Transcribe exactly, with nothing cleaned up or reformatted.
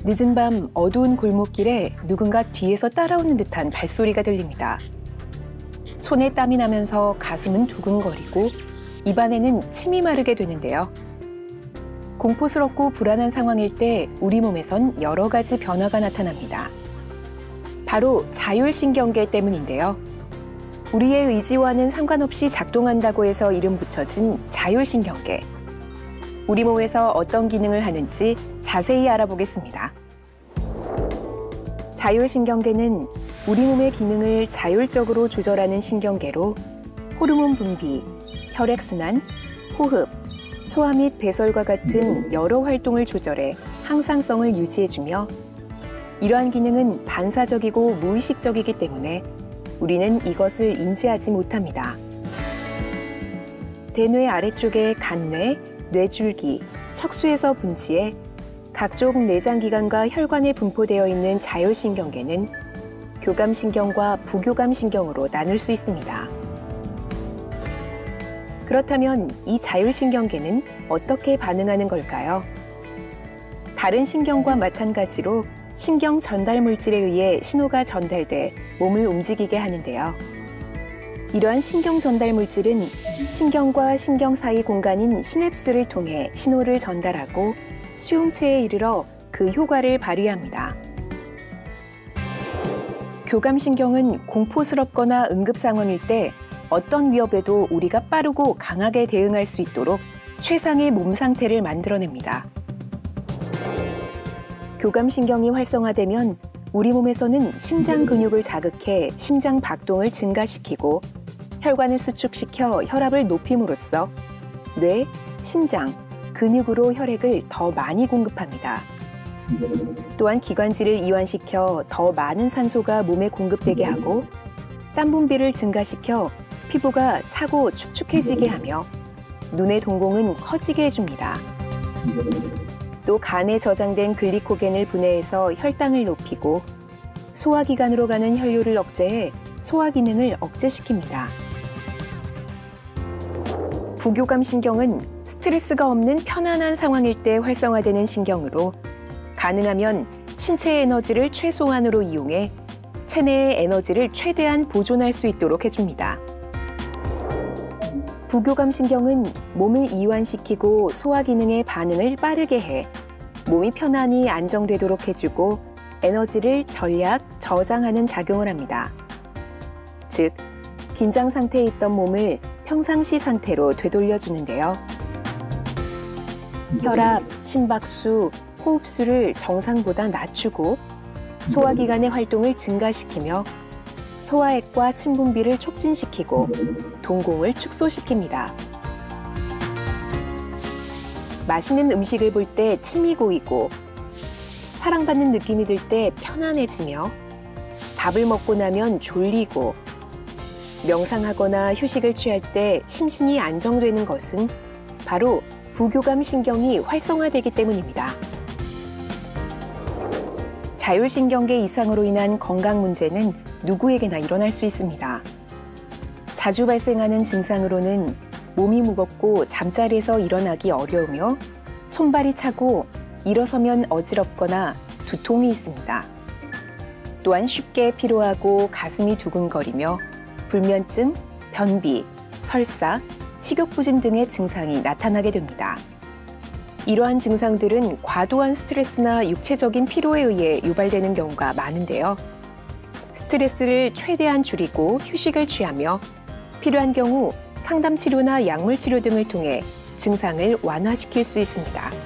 늦은 밤 어두운 골목길에 누군가 뒤에서 따라오는 듯한 발소리가 들립니다. 손에 땀이 나면서 가슴은 두근거리고 입안에는 침이 마르게 되는데요. 공포스럽고 불안한 상황일 때 우리 몸에선 여러 가지 변화가 나타납니다. 바로 자율신경계 때문인데요. 우리의 의지와는 상관없이 작동한다고 해서 이름 붙여진 자율신경계. 우리 몸에서 어떤 기능을 하는지 자세히 알아보겠습니다. 자율신경계는 우리 몸의 기능을 자율적으로 조절하는 신경계로 호르몬 분비, 혈액순환, 호흡, 소화 및 배설과 같은 여러 활동을 조절해 항상성을 유지해주며 이러한 기능은 반사적이고 무의식적이기 때문에 우리는 이것을 인지하지 못합니다. 대뇌 아래쪽의 간뇌, 뇌줄기, 척수에서 분지해 각종 내장기관과 혈관에 분포되어 있는 자율신경계는 교감신경과 부교감신경으로 나눌 수 있습니다. 그렇다면 이 자율신경계는 어떻게 반응하는 걸까요? 다른 신경과 마찬가지로 신경 전달 물질에 의해 신호가 전달돼 몸을 움직이게 하는데요. 이러한 신경 전달 물질은 신경과 신경 사이 공간인 시냅스를 통해 신호를 전달하고 수용체에 이르러 그 효과를 발휘합니다. 교감신경은 공포스럽거나 응급 상황일 때 어떤 위협에도 우리가 빠르고 강하게 대응할 수 있도록 최상의 몸 상태를 만들어냅니다. 교감신경이 활성화되면 우리 몸에서는 심장 근육을 자극해 심장 박동을 증가시키고 혈관을 수축시켜 혈압을 높임으로써 뇌, 심장, 근육으로 혈액을 더 많이 공급합니다. 또한 기관지를 이완시켜 더 많은 산소가 몸에 공급되게 하고 땀 분비를 증가시켜 피부가 차고 축축해지게 하며 눈의 동공은 커지게 해줍니다. 또 간에 저장된 글리코겐을 분해해서 혈당을 높이고 소화기관으로 가는 혈류를 억제해 소화 기능을 억제시킵니다. 부교감신경은 스트레스가 없는 편안한 상황일 때 활성화되는 신경으로 가능하면 신체의 에너지를 최소한으로 이용해 체내의 에너지를 최대한 보존할 수 있도록 해줍니다. 부교감신경은 몸을 이완시키고 소화 기능의 반응을 빠르게 해 몸이 편안히 안정되도록 해주고 에너지를 전략, 저장하는 작용을 합니다. 즉, 긴장 상태에 있던 몸을 평상시 상태로 되돌려주는데요. 혈압, 심박수, 호흡수를 정상보다 낮추고 소화기관의 활동을 증가시키며 소화액과 침 분비를 촉진시키고 동공을 축소시킵니다. 맛있는 음식을 볼 때 침이 고이고 사랑받는 느낌이 들 때 편안해지며 밥을 먹고 나면 졸리고 명상하거나 휴식을 취할 때 심신이 안정되는 것은 바로 부교감신경이 활성화되기 때문입니다. 자율신경계 이상으로 인한 건강 문제는 누구에게나 일어날 수 있습니다. 자주 발생하는 증상으로는 몸이 무겁고 잠자리에서 일어나기 어려우며 손발이 차고 일어서면 어지럽거나 두통이 있습니다. 또한 쉽게 피로하고 가슴이 두근거리며 불면증, 변비, 설사, 식욕부진 등의 증상이 나타나게 됩니다. 이러한 증상들은 과도한 스트레스나 육체적인 피로에 의해 유발되는 경우가 많은데요. 스트레스를 최대한 줄이고 휴식을 취하며 필요한 경우 상담 치료나 약물 치료 등을 통해 증상을 완화시킬 수 있습니다.